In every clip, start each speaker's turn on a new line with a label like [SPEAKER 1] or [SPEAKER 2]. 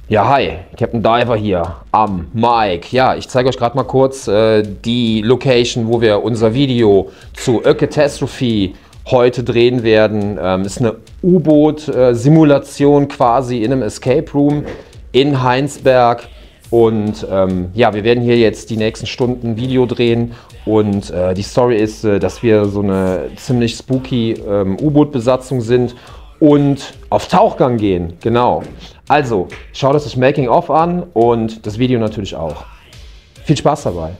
[SPEAKER 1] Ja, hi, Captain Diver hier am Mic. Ja, ich zeige euch gerade mal kurz die Location, wo wir unser Video zu A Catastrophe heute drehen werden. Ist eine U-Boot-Simulation quasi in einem Escape Room in Heinsberg. Und ja, wir werden hier jetzt die nächsten Stunden Video drehen. Und die Story ist, dass wir so eine ziemlich spooky U-Boot-Besatzung sind und auf Tauchgang gehen, genau. Also, schaut euch das Making-of an und das Video natürlich auch. Viel Spaß dabei.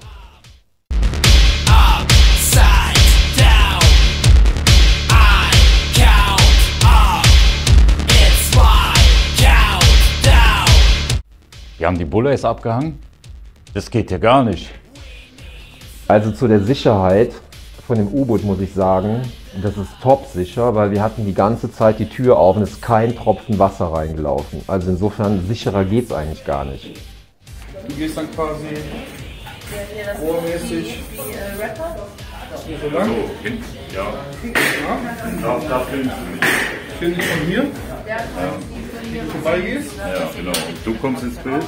[SPEAKER 2] Wir haben die Bullays abgehangen. Das geht ja gar nicht.
[SPEAKER 1] Also zu der Sicherheit von dem U-Boot muss ich sagen, das ist top sicher, weil wir hatten die ganze Zeit die Tür auf und es ist kein Tropfen Wasser reingelaufen. Also insofern sicherer geht es eigentlich gar nicht.
[SPEAKER 3] Du gehst dann quasi rohrmäßig hier so lang.
[SPEAKER 2] Ja. Da filmst du mich.
[SPEAKER 3] Ich will nicht von hier, wie du vorbeigehst.
[SPEAKER 2] Ja, genau. Und du kommst ins Bild.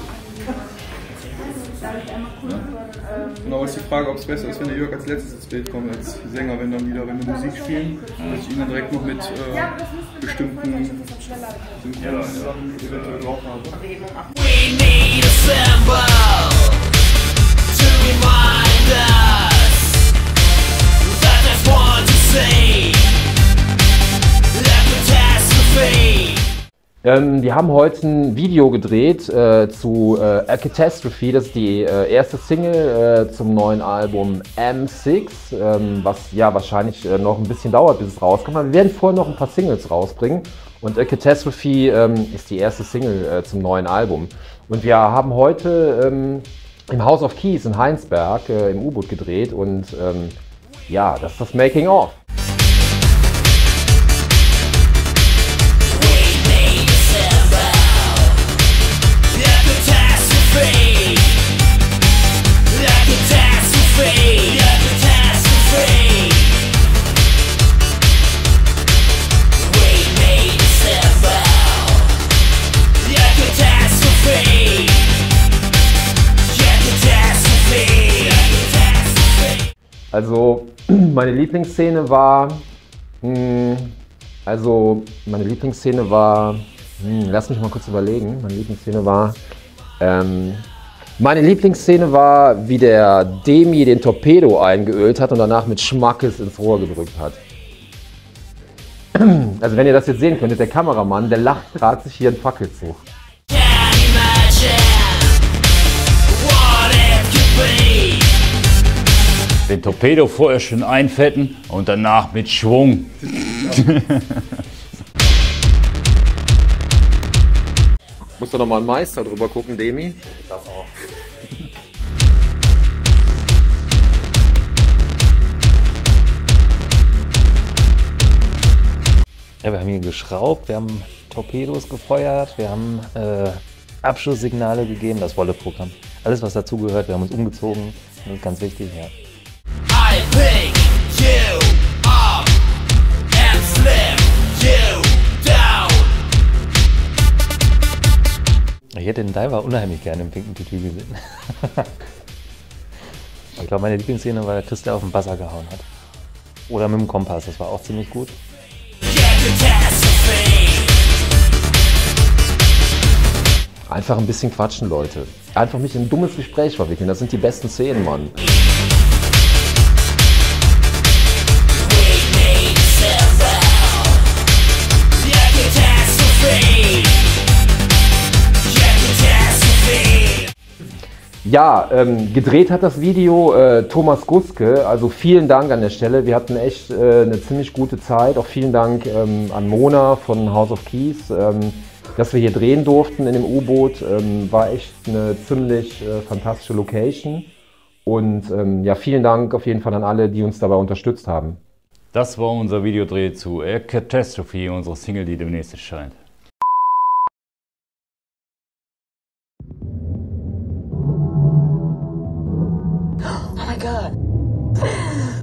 [SPEAKER 3] Genau, ist die Frage, ob es besser ist, wenn der Jörg als letztes ins Bild kommt, als Sänger, wenn dann wieder, wenn wir Musik spielen, dass ich ihn dann direkt noch mit bestimmten Synchronsachen eventuell drauf habe.
[SPEAKER 4] We need a symbol to remind us that there's one to see. The catastrophe.
[SPEAKER 1] Wir haben heute ein Video gedreht zu A Catastrophe, das ist die erste Single zum neuen Album M6, was ja wahrscheinlich noch ein bisschen dauert, bis es rauskommt. Aber wir werden vorher noch ein paar Singles rausbringen und A Catastrophe ist die erste Single zum neuen Album. Und wir haben heute im House of Keys in Heinsberg im U-Boot gedreht und ja, das ist das Making-of. Also meine Lieblingsszene war, lass mich mal kurz überlegen, meine Lieblingsszene war, wie der Demi den Torpedo eingeölt hat und danach mit Schmackes ins Rohr gedrückt hat. Also wenn ihr das jetzt sehen könntet, der Kameramann, der lacht gerade sich hier einen Fackelzug.
[SPEAKER 2] Den Torpedo vorher schön einfetten und danach mit Schwung.
[SPEAKER 1] Muss doch noch mal ein Meister drüber gucken, Demi.
[SPEAKER 2] Das auch.
[SPEAKER 5] Ja, wir haben hier geschraubt, wir haben Torpedos gefeuert, wir haben Abschusssignale gegeben, das Wolle-Programm. Alles, was dazugehört, wir haben uns umgezogen, das ist ganz wichtig, ja.
[SPEAKER 4] I pick you up and slip you down.
[SPEAKER 5] Ich hätte den Diver unheimlich gerne im pinken Tütü gesehen. Ich glaube, meine Lieblingsszene war der Chris, der auf den Buzzer gehauen hat. Oder mit dem Kompass, das war auch ziemlich gut.
[SPEAKER 1] Einfach ein bisschen quatschen, Leute. Einfach mich in ein dummes Gespräch verwickeln, das sind die besten Szenen, Mann. Ja, gedreht hat das Video Thomas Guske, also vielen Dank an der Stelle. Wir hatten echt eine ziemlich gute Zeit. Auch vielen Dank an Mona von House of Keys, dass wir hier drehen durften in dem U-Boot. War echt eine ziemlich fantastische Location. Und ja, vielen Dank auf jeden Fall an alle, die uns dabei unterstützt haben.
[SPEAKER 2] Das war unser Videodreh zu A Catastrophe, unsere Single, die demnächst erscheint.
[SPEAKER 6] Oh my God.